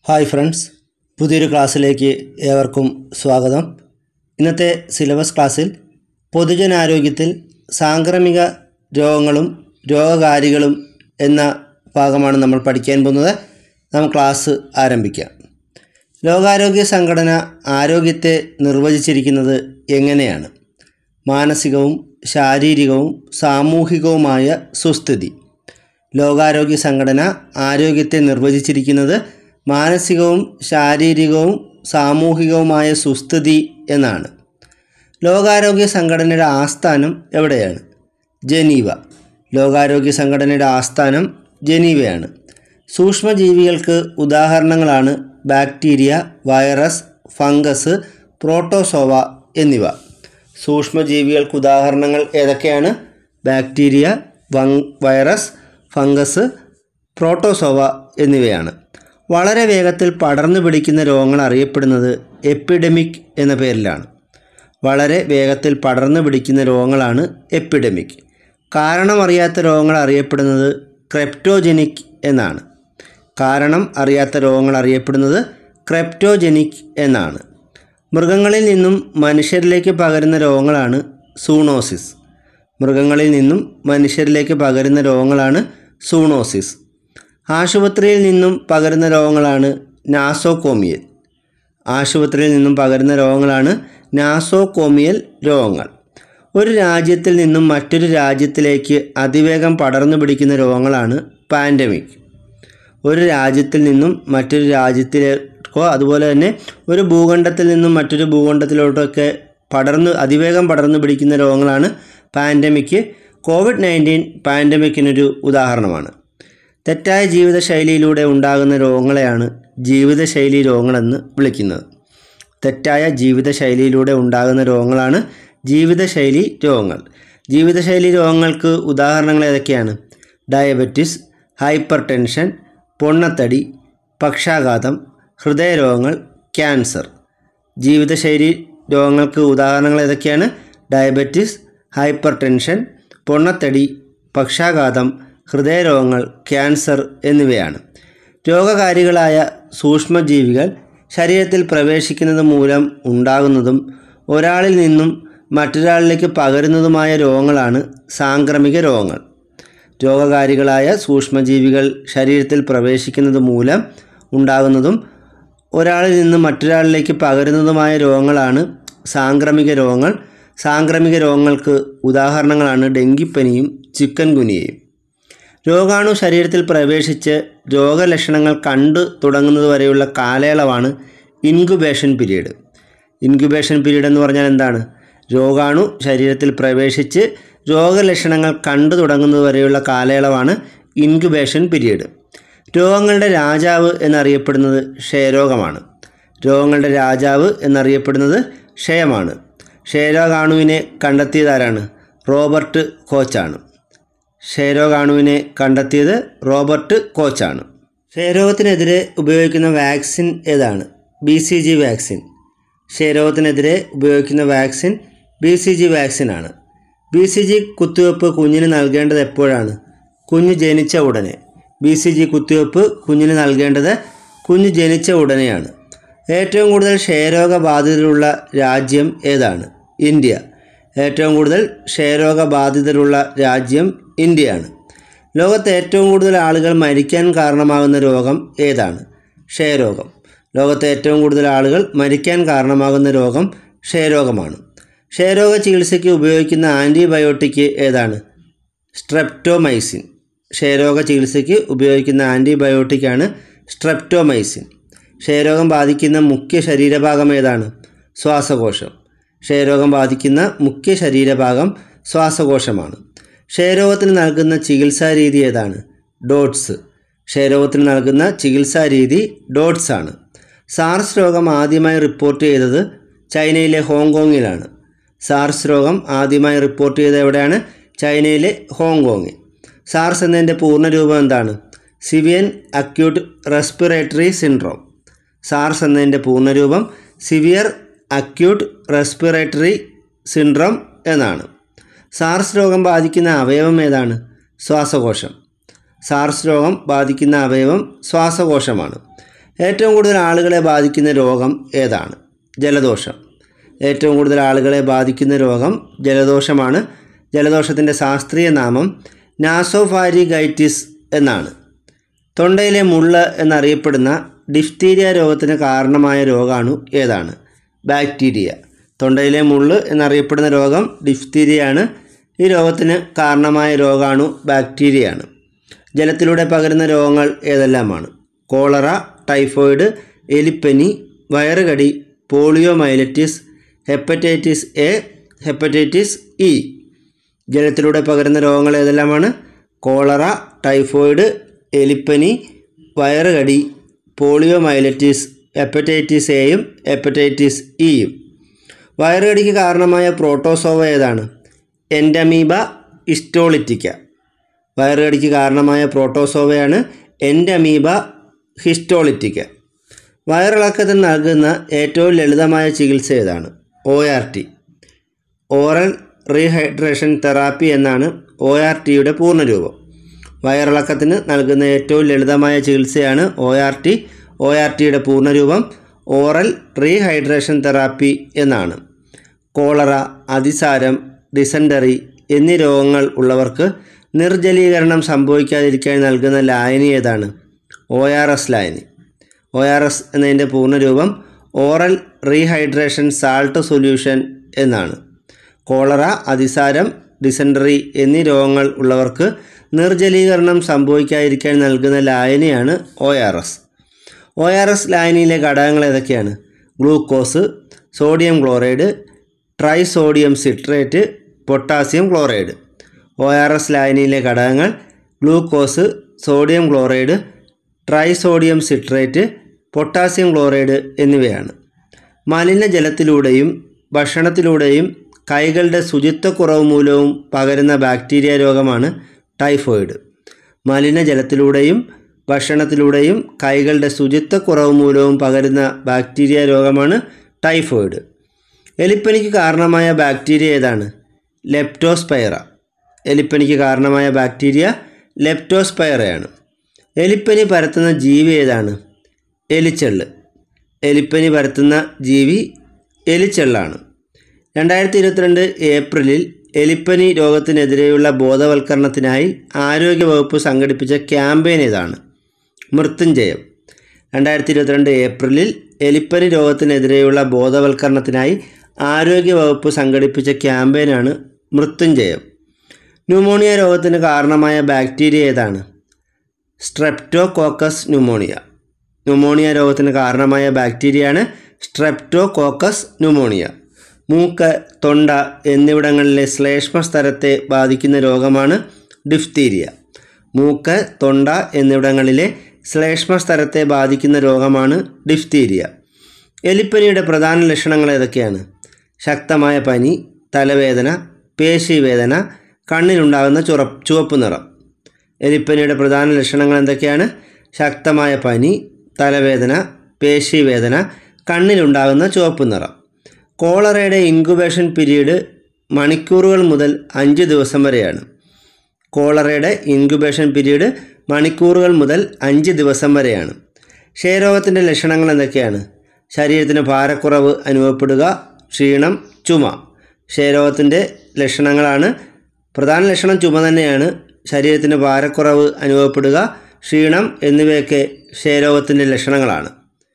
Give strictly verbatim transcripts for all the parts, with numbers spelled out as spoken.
Hi friends, പുതിയൊരു ക്ലാസ്സിലേക്ക് ഏവർക്കും സ്വാഗതം. ഇന്നത്തെ സിലബസ് ക്ലാസ്സിൽ പൊതുജനാരോഗ്യത്തിൽ സാംക്രമിക രോഗങ്ങളും രോഗകാരികളും എന്ന ഭാഗമാണ് നമ്മൾ പഠിക്കാൻ പോകുന്നത്. നാം ക്ലാസ് ആരംഭിക്കാം. ലോകാരോഗ്യ സംഘടന ആരോഗ്യത്തെ നിർവചിച്ചിരിക്കുന്നത് എങ്ങനെയാണ്? മാനസികവും ശാരീരികവും സാമൂഹികവുമായ സുസ്ഥിതി. ലോകാരോഗ്യ സംഘടന ആരോഗ്യത്തെ നിർവചിച്ചിരിക്കുന്നത് മാനസികവും ശാരീരികവും സാമൂഹികവുമായ സുസ്ഥിതി എന്നാണ്. ലോകാരോഗ്യ സംഘടനയുടെ ആസ്ഥാനം എവിടെയാണ്? ജനീവ. ലോകാരോഗ്യ സംഘടനയുടെ ആസ്ഥാനം ജനീവയാണ്. സൂക്ഷ്മജീവികൾക്ക് ഉദാഹരണങ്ങളാണ് ബാക്ടീരിയ, വൈറസ്, ഫംഗസ്, പ്രോട്ടോസോവ എന്നിവ. സൂക്ഷ്മജീവികൾക്ക് ഉദാഹരണങ്ങൾ ഏതൊക്കെയാണ്? ബാക്ടീരിയ, വൈറസ്, ഫംഗസ്, പ്രോട്ടോസോവ എന്നിവയാണ്. വളരെ വേഗത്തിൽ പടർന്നു പിടിക്കുന്ന രോഗങ്ങൾ അറിയപ്പെടുന്നത് എപ്പിഡമിക് എന്ന പേരിലാണ്. വളരെ വേഗത്തിൽ പടർന്നു പിടിക്കുന്ന രോഗങ്ങളാണ് എപ്പിഡമിക്. കാരണം അറിയാത്ത രോഗങ്ങൾ അറിയപ്പെടുന്നത് ക്രെപ്റ്റോജനിക് എന്നാണ്. കാരണം അറിയാത്ത രോഗങ്ങൾ അറിയപ്പെടുന്നത് ക്രെപ്റ്റോജനിക് എന്നാണ്. മൃഗങ്ങളിൽ നിന്നും മനുഷ്യരിലേക്ക് പകരുന്ന രോഗങ്ങളാണ് സൂണോസിസ്. മൃഗങ്ങളിൽ നിന്നും മനുഷ്യരിലേക്ക് പകരുന്ന രോഗങ്ങളാണ് സൂണോസിസ്. ആശുപത്രിയിൽ നിന്നും പകരുന്ന രോഗങ്ങളാണ് നാസോകോമിയൽ. ആശുപത്രിയിൽ നിന്നും പകരുന്ന രോഗങ്ങളാണ് നാസോകോമിയൽ രോഗങ്ങൾ. ഒരു രാജ്യത്തിൽ നിന്നും മറ്റൊരു രാജ്യത്തിലേക്ക് അതിവേഗം പടർന്നു പിടിക്കുന്ന രോഗങ്ങളാണ് പാൻഡമിക്. ഒരു രാജ്യത്തിൽ നിന്നും മറ്റൊരു രാജ്യത്തിലേക്കോ അതുപോലെ തന്നെ ഒരു ഭൂഖണ്ഡത്തിൽ നിന്നും മറ്റൊരു ഭൂഖണ്ഡത്തിലോട്ടൊക്കെ പടർന്ന് അതിവേഗം പടർന്നു പിടിക്കുന്ന രോഗങ്ങളാണ് പാൻഡമിക്. കോവിഡ് നയൻറ്റീൻ പാൻഡമിക്കിനൊരു ഉദാഹരണമാണ്. തെറ്റായ ജീവിതശൈലിയിലൂടെ ഉണ്ടാകുന്ന രോഗങ്ങളെയാണ് ജീവിതശൈലി രോഗങ്ങളെന്ന് വിളിക്കുന്നത്. തെറ്റായ ജീവിതശൈലിയിലൂടെ ഉണ്ടാകുന്ന രോഗങ്ങളാണ് ജീവിതശൈലി രോഗങ്ങൾ. ജീവിതശൈലി രോഗങ്ങൾക്ക് ഉദാഹരണങ്ങൾ ഏതൊക്കെയാണ്? ഡയബറ്റിസ്, ഹൈപ്പർ ടെൻഷൻ, പൊണ്ണത്തടി, പക്ഷാഘാതം, ഹൃദയരോഗങ്ങൾ, ക്യാൻസർ. ജീവിതശൈലി രോഗങ്ങൾക്ക് ഉദാഹരണങ്ങൾ ഏതൊക്കെയാണ്? ഡയബറ്റിസ്, ഹൈപ്പർ ടെൻഷൻ, പൊണ്ണത്തടി, പക്ഷാഘാതം, ഹൃദയരോഗങ്ങൾ, ക്യാൻസർ എന്നിവയാണ്. രോഗകാരികളായ സൂക്ഷ്മജീവികൾ ശരീരത്തിൽ പ്രവേശിക്കുന്നത് മൂലം ഉണ്ടാകുന്നതും ഒരാളിൽ നിന്നും മറ്റൊരാളിലേക്ക് പകരുന്നതുമായ രോഗങ്ങളാണ് സാംക്രമിക രോഗങ്ങൾ. രോഗകാരികളായ സൂക്ഷ്മജീവികൾ ശരീരത്തിൽ പ്രവേശിക്കുന്നത് മൂലം ഉണ്ടാകുന്നതും ഒരാളിൽ നിന്നും മറ്റൊരാളിലേക്ക് പകരുന്നതുമായ രോഗങ്ങളാണ് സാംക്രമിക രോഗങ്ങൾ. സാംക്രമിക രോഗങ്ങൾക്ക് ഉദാഹരണങ്ങളാണ് ഡെങ്കിപ്പനിയും ചിക്കൻ ഗുനിയയും. രോഗാണു ശരീരത്തിൽ പ്രവേശിച്ച് രോഗലക്ഷണങ്ങൾ കണ്ടു തുടങ്ങുന്നത് വരെയുള്ള കാലയളവാണ് ഇൻക്യുബേഷൻ പീരീഡ്. ഇൻക്യുബേഷൻ പീരീഡ് എന്ന് പറഞ്ഞാൽ എന്താണ്? രോഗാണു ശരീരത്തിൽ പ്രവേശിച്ച് രോഗലക്ഷണങ്ങൾ കണ്ടു തുടങ്ങുന്നത് വരെയുള്ള കാലയളവാണ് ഇൻക്യുബേഷൻ പീരീഡ്. രോഗങ്ങളുടെ രാജാവ് എന്നറിയപ്പെടുന്നത് ക്ഷയരോഗമാണ്. രോഗങ്ങളുടെ രാജാവ് എന്നറിയപ്പെടുന്നത് ക്ഷയമാണ്. ക്ഷയരോഗാണുവിനെ കണ്ടെത്തിയതാരാണ്? റോബർട്ട് കോച്ചാണ്. ക്ഷയരോഗാണുവിനെ കണ്ടെത്തിയത് റോബർട്ട് കോച്ചാണ്. ക്ഷയരോഗത്തിനെതിരെ ഉപയോഗിക്കുന്ന വാക്സിൻ ഏതാണ്? B C G vaccine. ക്ഷയരോഗത്തിനെതിരെ ഉപയോഗിക്കുന്ന വാക്സിൻ ബി സി ജി വാക്സിനാണ്. ബി സി ജി കുത്തിവയ്പ്പ് കുഞ്ഞിന് നൽകേണ്ടത് എപ്പോഴാണ്? കുഞ്ഞ് ജനിച്ച ഉടനെ. ബി സി ജി കുത്തിവയ്പ്പ് കുഞ്ഞിന് നൽകേണ്ടത് കുഞ്ഞ് ജനിച്ച ഉടനെയാണ്. ഏറ്റവും കൂടുതൽ ക്ഷയരോഗബാധിതരുള്ള രാജ്യം ഏതാണ്? ഇന്ത്യ. ഏറ്റവും കൂടുതൽ ക്ഷയരോഗബാധിതരുള്ള രാജ്യം ഇന്ത്യയാണ്. ലോകത്ത് ഏറ്റവും കൂടുതൽ ആളുകൾ മരിക്കാൻ കാരണമാകുന്ന രോഗം ഏതാണ്? ക്ഷയരോഗം. ലോകത്തെ ഏറ്റവും കൂടുതൽ ആളുകൾ മരിക്കാൻ കാരണമാകുന്ന രോഗം ക്ഷയരോഗമാണ്. ക്ഷയരോഗ ചികിത്സയ്ക്ക് ഉപയോഗിക്കുന്ന ആൻറ്റിബയോട്ടിക് ഏതാണ്? സ്ട്രെപ്റ്റോമൈസിൻ. ക്ഷയരോഗ ചികിത്സയ്ക്ക് ഉപയോഗിക്കുന്ന ആൻറ്റിബയോട്ടിക്കാണ് സ്ട്രെപ്റ്റോമൈസിൻ. ക്ഷയരോഗം ബാധിക്കുന്ന മുഖ്യ ശരീരഭാഗം ഏതാണ്? ശ്വാസകോശം. ക്ഷയരോഗം ബാധിക്കുന്ന മുഖ്യ ശരീരഭാഗം ശ്വാസകോശമാണ്. ക്ഷയരോഗത്തിന് നൽകുന്ന ചികിത്സാ രീതി ഏതാണ്? ഡോട്ട്സ്. ക്ഷയരോഗത്തിന് നൽകുന്ന ചികിത്സാ രീതി ഡോട്ട്സ് ആണ്. സാർസ് രോഗം ആദ്യമായി റിപ്പോർട്ട് ചെയ്തത് ചൈനയിലെ ഹോങ്കോങ്ങിലാണ്. സാർസ് രോഗം ആദ്യമായി റിപ്പോർട്ട് ചെയ്തത് എവിടെയാണ്? ചൈനയിലെ ഹോങ്കോങ്ങിൽ. സാർസ് എന്നതിൻ്റെ പൂർണ്ണരൂപം എന്താണ്? Severe acute respiratory syndrome. SARS എന്നതിൻ്റെ പൂർണ്ണരൂപം സിവിയർ അക്യൂട്ട് റെസ്പിറേറ്ററി സിൻഡ്രോം എന്നാണ്. സാർസ് രോഗം ബാധിക്കുന്ന അവയവം ഏതാണ്? ശ്വാസകോശം. സാർസ് രോഗം ബാധിക്കുന്ന അവയവം ശ്വാസകോശമാണ്. ഏറ്റവും കൂടുതൽ ആളുകളെ ബാധിക്കുന്ന രോഗം ഏതാണ്? ജലദോഷം. ഏറ്റവും കൂടുതൽ ആളുകളെ ബാധിക്കുന്ന രോഗം ജലദോഷമാണ്. ജലദോഷത്തിൻ്റെ ശാസ്ത്രീയ നാമം നാസോഫാരിംഗൈറ്റിസ് എന്നാണ്. തൊണ്ടയിലെ മുള്ള് എന്നറിയപ്പെടുന്ന ഡിഫ്തീരിയ രോഗത്തിന് കാരണമായ രോഗാണു ഏതാണ്? ബാക്ടീരിയ. തൊണ്ടയിലെ മുള്ള് എന്നറിയപ്പെടുന്ന രോഗം ഡിഫ്തീരിയയാണ്. ഈ രോഗത്തിന് കാരണമായ രോഗാണു ബാക്ടീരിയയാണ്. ജലത്തിലൂടെ പകരുന്ന രോഗങ്ങൾ ഏതെല്ലാമാണ്? കോളറ, ടൈഫോയിഡ്, എലിപ്പനി, വയറുകടി, poliomyelitis, hepatitis A, hepatitis E. ജലത്തിലൂടെ പകരുന്ന രോഗങ്ങൾ ഏതെല്ലാമാണ്? കോളറ, ടൈഫോയിഡ്, എലിപ്പനി, വയറുകടി, പോളിയോമൈലറ്റിസ്, ഹെപ്പറ്റൈറ്റിസ് എയും ഹെപ്പറ്റൈറ്റിസ് ഇയും. വയറുകടിക്ക് കാരണമായ പ്രോട്ടോസോവ ഏതാണ്? Entamoeba histolytica. വയറുകടിക്ക് കാരണമായ പ്രോട്ടോസോവയാണ് എൻഡമീബ ഹിസ്റ്റോളിറ്റിക്ക. വയറിളക്കത്തിന് നൽകുന്ന ഏറ്റവും ലളിതമായ ചികിത്സ ഏതാണ്? O R T. Oral rehydration therapy എന്നാണ് ഒ ആർ ടിയുടെ പൂർണ്ണരൂപം. വയറിളക്കത്തിന് നൽകുന്ന ഏറ്റവും ലളിതമായ ചികിത്സയാണ് O R T. O R ടിയുടെ പൂർണ്ണരൂപം ഓറൽ റീഹൈഡ്രേഷൻ തെറാപ്പി എന്നാണ്. കോളറ, അതിസാരം, ഡിസെൻറ്ററി എന്നീ രോഗങ്ങൾ ഉള്ളവർക്ക് നിർജ്ജലീകരണം സംഭവിക്കാതിരിക്കാൻ നൽകുന്ന ലായനി ഏതാണ്? ഒ ആർ എസ് ലായനി. ഒ ആർ എസ് എന്നതിൻ്റെ പൂർണ്ണരൂപം ഓറൽ റീഹൈഡ്രേഷൻ സാൾട്ട് സൊല്യൂഷൻ എന്നാണ്. കോളറ, അതിസാരം, ഡിസെൻറ്ററി എന്നീ രോഗങ്ങൾ ഉള്ളവർക്ക് നിർജ്ജലീകരണം സംഭവിക്കാതിരിക്കാൻ നൽകുന്ന ലായനിയാണ് O R S. O R S ലായനിയിലെ ഘടകങ്ങൾ ഏതൊക്കെയാണ്? Glucose, sodium chloride, trisodium citrate, potassium chloride. O R S ലായനിയിലെ ഘടകങ്ങൾ glucose, sodium chloride, trisodium citrate, potassium chloride എന്നിവയാണ്. മലിനജലത്തിലൂടെയും ഭക്ഷണത്തിലൂടെയും കൈകളുടെ ശുചിത്വക്കുറവ് മൂലവും പകരുന്ന ബാക്ടീരിയ രോഗമാണ് ടൈഫോയിഡ്. മലിനജലത്തിലൂടെയും ഭക്ഷണത്തിലൂടെയും കൈകളുടെ ശുചിത്വക്കുറവ് മൂലവും പകരുന്ന ബാക്ടീരിയ രോഗമാണ് ടൈഫോയിഡ്. എലിപ്പനിക്ക് കാരണമായ ബാക്ടീരിയ ഏതാണ്? ലെപ്റ്റോസ്പൈറ. എലിപ്പനിക്ക് കാരണമായ ബാക്ടീരിയ ലെപ്റ്റോസ്പൈറയാണ്. എലിപ്പനി പരത്തുന്ന ജീവി ഏതാണ്? എലിച്ചെള്ള്. എലിപ്പനി പരത്തുന്ന ജീവി എലിച്ചെള്ളാണ്. രണ്ടായിരത്തി ഇരുപത്തിരണ്ട് ഏപ്രിലിൽ എലിപ്പനി രോഗത്തിനെതിരെയുള്ള ബോധവൽക്കരണത്തിനായി ആരോഗ്യവകുപ്പ് സംഘടിപ്പിച്ച ക്യാമ്പയിൻ ഏതാണ്? മൃത്യുഞ്ജയം. രണ്ടായിരത്തി ഇരുപത്തിരണ്ട് ഏപ്രിലിൽ എലിപ്പനി രോഗത്തിനെതിരെയുള്ള ബോധവൽക്കരണത്തിനായി ആരോഗ്യവകുപ്പ് സംഘടിപ്പിച്ച ക്യാമ്പയിനാണ് മൃത്യുഞ്ജയം. ന്യൂമോണിയ രോഗത്തിന് കാരണമായ ബാക്ടീരിയ ഏതാണ്? Streptococcus pneumonia. ന്യൂമോണിയ രോഗത്തിന് കാരണമായ ബാക്ടീരിയയാണ് സ്ട്രെപ്റ്റോകോക്കസ് ന്യൂമോണിയ. മൂക്ക്, തൊണ്ട എന്നിവിടങ്ങളിലെ ശ്ലേഷ്മ സ്തരത്തെ ബാധിക്കുന്ന രോഗമാണ് ഡിഫ്തീരിയ. മൂക്ക്, തൊണ്ട എന്നിവിടങ്ങളിലെ ശ്ലേഷ്മ സ്തരത്തെ ബാധിക്കുന്ന രോഗമാണ് ഡിഫ്തീരിയ. എലിപ്പനിയുടെ പ്രധാന ലക്ഷണങ്ങൾ ഏതൊക്കെയാണ്? ശക്തമായ പനി, തലവേദന, പേശീവേദന, കണ്ണിലുണ്ടാകുന്ന ചുറ ചുവപ്പ് നിറം. എലിപ്പനിയുടെ പ്രധാന ലക്ഷണങ്ങൾ എന്തൊക്കെയാണ്? ശക്തമായ പനി, തലവേദന, പേശീവേദന, കണ്ണിലുണ്ടാകുന്ന ചുവപ്പ് നിറം. കോളറയുടെ ഇൻക്യുബേഷൻ പീരീഡ് മണിക്കൂറുകൾ മുതൽ അഞ്ച് ദിവസം വരെയാണ്. കോളറയുടെ ഇൻക്യുബേഷൻ പീരീഡ് മണിക്കൂറുകൾ മുതൽ അഞ്ച് ദിവസം വരെയാണ്. ക്ഷയരോഗത്തിൻ്റെ ലക്ഷണങ്ങൾ എന്തൊക്കെയാണ്? ശരീരത്തിന് ഭാരക്കുറവ് അനുഭവപ്പെടുക, ക്ഷീണം, ചുമ. ക്ഷയരോഗത്തിൻ്റെ ലക്ഷണങ്ങളാണ്. പ്രധാന ലക്ഷണം ചുമ തന്നെയാണ്. ശരീരത്തിന് ഭാരക്കുറവ് അനുഭവപ്പെടുക, ക്ഷീണം എന്നിവയൊക്കെ ക്ഷയരോഗത്തിൻ്റെ ലക്ഷണങ്ങളാണ്.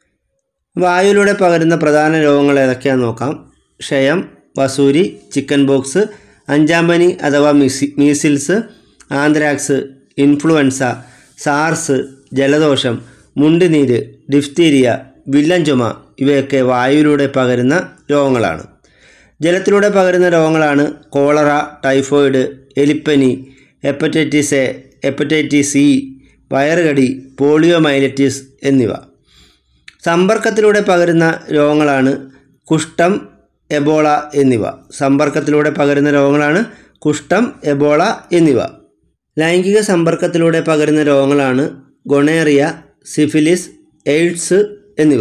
വായുവിലൂടെ പകരുന്ന പ്രധാന രോഗങ്ങൾ ഏതൊക്കെയാണെന്ന് നോക്കാം. ക്ഷയം, വസൂരി, ചിക്കൻ ബോക്സ്, അഞ്ചാം പനി അഥവാ മിസി മീസിൽസ്, ആന്ത്രാക്സ്, ഇൻഫ്ലുവൻസ, സാർസ്, ജലദോഷം, മുണ്ടിനീര്, ഡിഫ്തീരിയ, വില്ലൻ ചുമ ഇവയൊക്കെ വായുവിലൂടെ പകരുന്ന രോഗങ്ങളാണ്. ജലത്തിലൂടെ പകരുന്ന രോഗങ്ങളാണ് കോളറ, ടൈഫോയിഡ്, എലിപ്പനി, ഹെപ്പറ്റൈറ്റിസ് എ, ഹെപ്പറ്റൈറ്റിസ് ഇ, വയറുകടി, പോളിയോമൈലറ്റിസ് എന്നിവ. സമ്പർക്കത്തിലൂടെ പകരുന്ന രോഗങ്ങളാണ് കുഷ്ഠം, എബോള എന്നിവ. സമ്പർക്കത്തിലൂടെ പകരുന്ന രോഗങ്ങളാണ് കുഷ്ഠം, എബോള എന്നിവ. ലൈംഗിക സമ്പർക്കത്തിലൂടെ പകരുന്ന രോഗങ്ങളാണ് ഗൊണേറിയ, സിഫിലിസ്, എയ്ഡ്സ് എന്നിവ.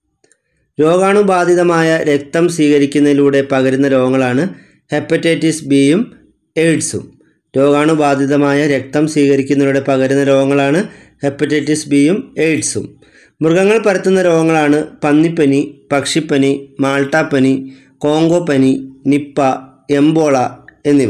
രോഗാണുബാധിതമായ രക്തം സ്വീകരിക്കുന്നതിലൂടെ പകരുന്ന രോഗങ്ങളാണ് ഹെപ്പറ്റൈറ്റിസ് ബിയും എയ്ഡ്സും. രോഗാണുബാധിതമായ രക്തം സ്വീകരിക്കുന്നതിലൂടെ പകരുന്ന രോഗങ്ങളാണ് ഹെപ്പറ്റൈറ്റിസ് ബിയും എയ്ഡ്സും. മൃഗങ്ങൾ പരത്തുന്ന രോഗങ്ങളാണ് പന്നിപ്പനി, പക്ഷിപ്പനി, മാൾട്ടാപ്പനി, കോങ്കോ പനി, നിപ്പ, എംബോള എന്നിവ.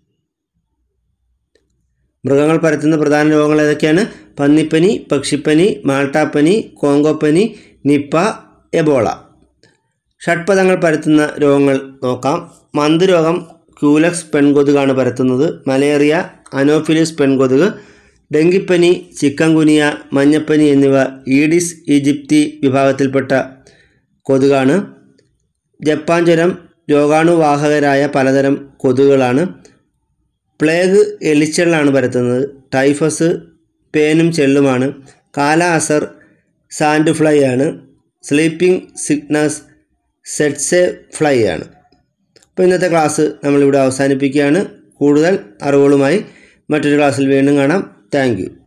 മൃഗങ്ങൾ പരത്തുന്ന പ്രധാന രോഗങ്ങൾ ഏതൊക്കെയാണ്? പന്നിപ്പനി, പക്ഷിപ്പനി, മാൾട്ടാപ്പനി, കോങ്കോപ്പനി, നിപ്പ, എബോള. ഷഡ്പദങ്ങൾ പരത്തുന്ന രോഗങ്ങൾ നോക്കാം. മന്തുരോഗം ക്യൂലക്സ് പെൺകൊതുകാണ് പരത്തുന്നത്. മലേറിയ അനോഫിലിസ് പെൺകൊതുക്. ഡെങ്കിപ്പനി, ചിക്കൻഗുനിയ, മഞ്ഞപ്പനി എന്നിവ ഈഡിസ് ഈജിപ്തി വിഭാഗത്തിൽപ്പെട്ട കൊതുകാണ്. ജപ്പാൻ ജ്വരം രോഗാണുവാഹകരായ പലതരം കൊതുകുകളാണ്. പ്ലേഗ് എലിച്ചെള്ളാണ് പരത്തുന്നത്. ടൈഫസ് പേനും ചെള്ളുമാണ്. കാല അസർ സാൻഡ് ഫ്ലൈ ആണ്. സ്ലീപ്പിംഗ് സിക്നസ് സെറ്റ്സെ ഫ്ലൈ ആണ്. അപ്പോൾ ഇന്നത്തെ ക്ലാസ് നമ്മളിവിടെ അവസാനിപ്പിക്കുകയാണ്. കൂടുതൽ അറിവുകളുമായി മറ്റൊരു ക്ലാസ്സിൽ വീണ്ടും കാണാം. Thank U.